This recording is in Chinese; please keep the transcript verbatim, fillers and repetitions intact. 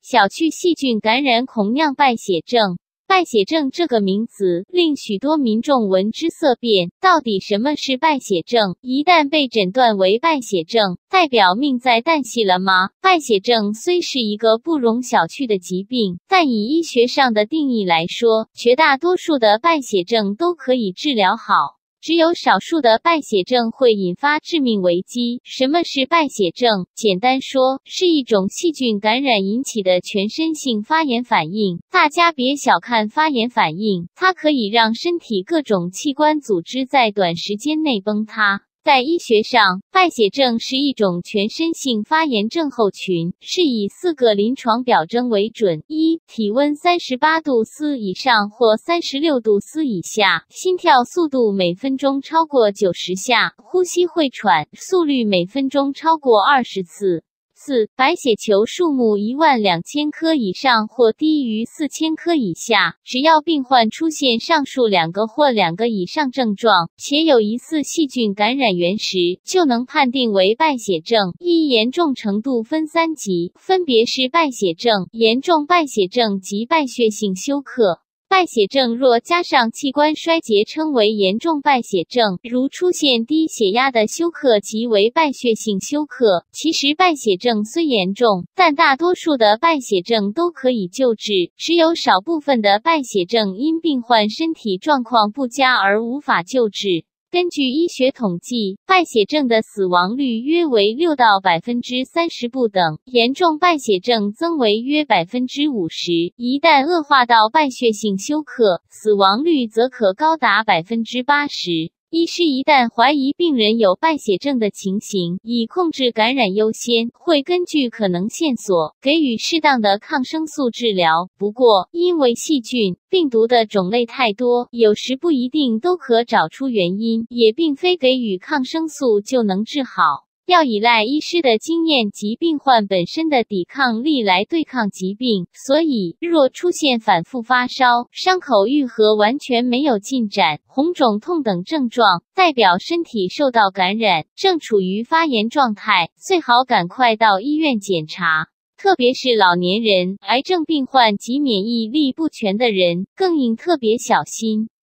小觑细菌感染恐酿败血症。败血症这个名词令许多民众闻之色变，到底什么是败血症？一旦被诊断为败血症，代表命在旦夕了吗？败血症虽是一个不容小觑的疾病，但以医学上的定义来说，绝大多数的败血症都可以治疗好。只有少数的败血症会引发致命危机。什么是败血症？简单说，是一种细菌感染引起的全身性发炎反应。大家别小看发炎反应，它可以让身体各种器官组织在短时间内崩塌。在医学上，败血症是一种全身性发炎症候群，是以四个临床表征为准：一、体温三十八度 C 以上或三十六度 C 以下，心跳速度每分钟超过九十下，呼吸会喘，速率每分钟超过二十次。四、白血球数目一万两千颗以上或低于四千颗以下，只要病患出现上述两个或两个以上症状，且有疑似细菌感染源时，就能判定为败血症。一、严重程度分三级，分别是败血症、严重败血症及败血性休克。败血症若加上器官衰竭称为严重败血症，如出现低血压的休克即为败血性休克。其实败血症虽严重，但大多数的败血症都可以救治，只有少部分的败血症因病患身体状况不佳而无法救治。根据医学统计，败血症的死亡率约为六到百分之三十不等，严重败血症增为约百分之五十。一旦恶化到败血性休克，死亡率则可高达百分之八十。医师一旦怀疑病人有败血症的情形，以控制感染优先，会根据可能线索，给予适当的抗生素治疗。不过，因为细菌、病毒的种类太多，有时不一定都可找出原因，也并非给予抗生素就能治好。要依赖医师的经验及病患本身的抵抗力来对抗疾病，所以若出现反复发烧、伤口愈合完全没有进展、红肿痛等症状，代表身体受到感染，正处于发炎状态，最好赶快到医院检查。特别是老年人、癌症病患及免疫力不全的人，更应特别小心。